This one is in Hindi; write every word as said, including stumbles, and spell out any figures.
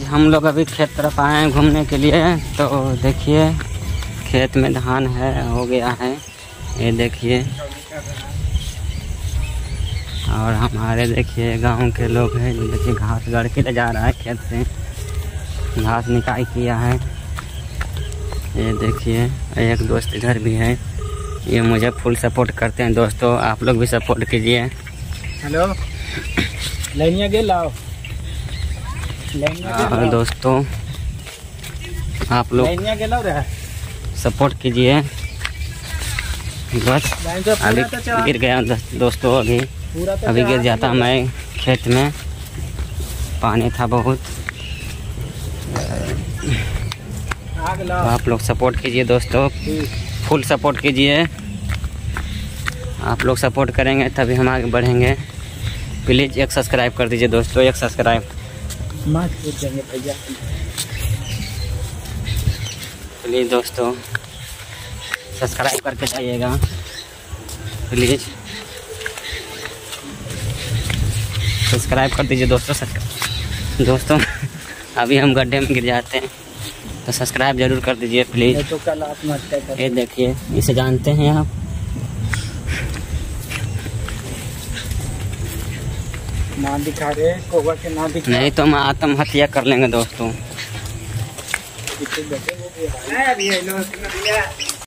हम लोग अभी खेत तरफ आए हैं घूमने के लिए। तो देखिए खेत में धान है, हो गया है, ये देखिए। और हमारे देखिए गांव के लोग हैं, देखिए घास गढ़ के ले जा रहा है खेत से, घास निकाई किया है। ये देखिए एक दोस्त इधर भी है, ये मुझे फुल सपोर्ट करते हैं। दोस्तों आप लोग भी सपोर्ट कीजिए। हेलो लाइनिया के लाओ, और दोस्तों आप लोग सपोर्ट कीजिए। बस अभी गिर गया दोस्तों, अभी अभी गिर जाता मैं खेत में, पानी था बहुत। तो आप लोग सपोर्ट कीजिए दोस्तों, फुल सपोर्ट कीजिए। आप लोग सपोर्ट करेंगे तभी हम आगे बढ़ेंगे। प्लीज़ एक सब्सक्राइब कर दीजिए दोस्तों, एक सब्सक्राइब प्लीज़ दोस्तों, सब्सक्राइब करके जाइएगा प्लीज़, सब्सक्राइब कर दीजिए दोस्तों। दोस्तों अभी हम गड्ढे में गिर जाते हैं तो सब्सक्राइब जरूर कर दीजिए प्लीज़। तो कल आप ये देखिए, इसे जानते हैं आप? नाम दिखा रहे हैं, कोबा के नाम दिखा। नहीं तो हम आत्महत्या कर लेंगे दोस्तों।